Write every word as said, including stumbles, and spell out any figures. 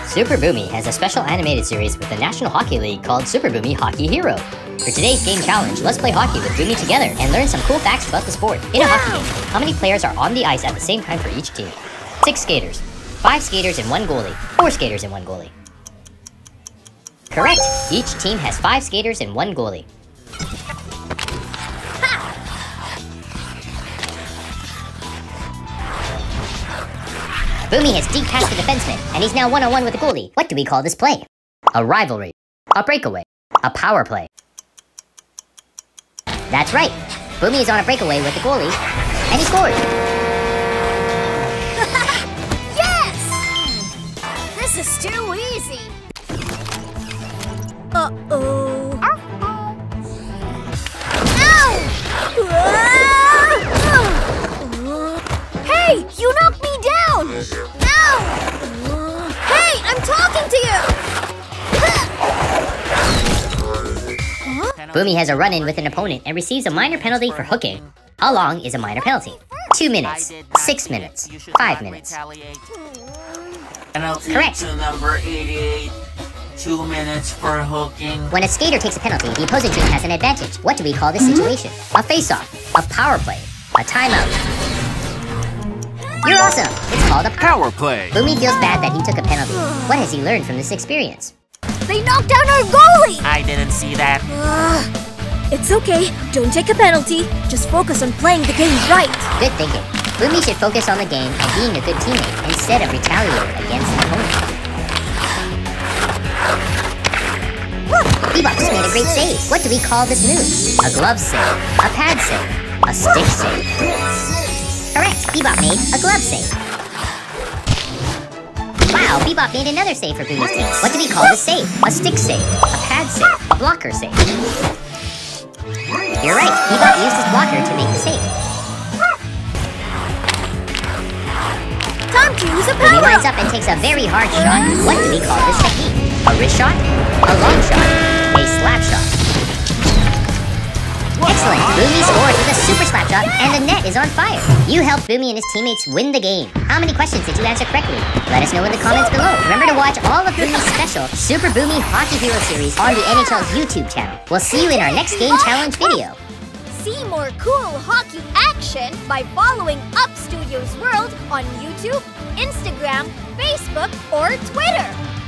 Super BOOMi has a special animated series with the National Hockey League called Super BOOMi Hockey Hero. For today's game challenge, let's play hockey with BOOMi together and learn some cool facts about the sport. In a hockey game, how many players are on the ice at the same time for each team? Six skaters, five skaters and one goalie, four skaters and one goalie. Correct! Each team has five skaters and one goalie. BOOMi has deep past the defenseman, and he's now one-on-one with the goalie. What do we call this play? A rivalry, a breakaway, a power play. That's right. BOOMi is on a breakaway with the goalie, and he scored. Yes! This is too easy. Uh-oh. Ow! Hey, you knocked me down! Ow! Hey, I'm talking to you! Huh? BOOMi has a run-in with an opponent and receives a minor penalty for hooking. How long is a minor penalty? Two minutes, six minutes, five minutes. Penalty Correct. to number eighty-eight. Two minutes for hooking. When a skater takes a penalty, the opposing team has an advantage. What do we call this situation? A face-off, a power play, a timeout. You're awesome! It's called a Power play. BOOMi feels bad that he took a penalty. What has he learned from this experience? They knocked down our goalie! I didn't see that. Uh, it's okay. Don't take a penalty. Just focus on playing the game right. Good thinking. BOOMi should focus on the game and being a good teammate instead of retaliating against the opponent. Bebop just made a great save. What do we call this move? A glove save, a pad save, a stick save. Correct, Bebop made a glove save. Wow, Bebop made another save for BOOMi's team. What do we call this save? A stick save, a pad save, a blocker save. You're right, Bebop used his blocker to make the save. Time to use a BOOMi power lines up and takes a very hard shot. What do we call this technique? A wrist shot, a long shot, a slap shot. Excellent! BOOMi scores with a super slap shot, and the net is on fire. You helped BOOMi and his teammates win the game. How many questions did you answer correctly? Let us know in the comments below. Remember to watch all of BOOMi's special Super BOOMi Hockey Hero series on the N H L's YouTube channel. We'll see you in our next game challenge video. See more cool hockey action by following Up Studios World on YouTube, Instagram, Facebook, or Twitter.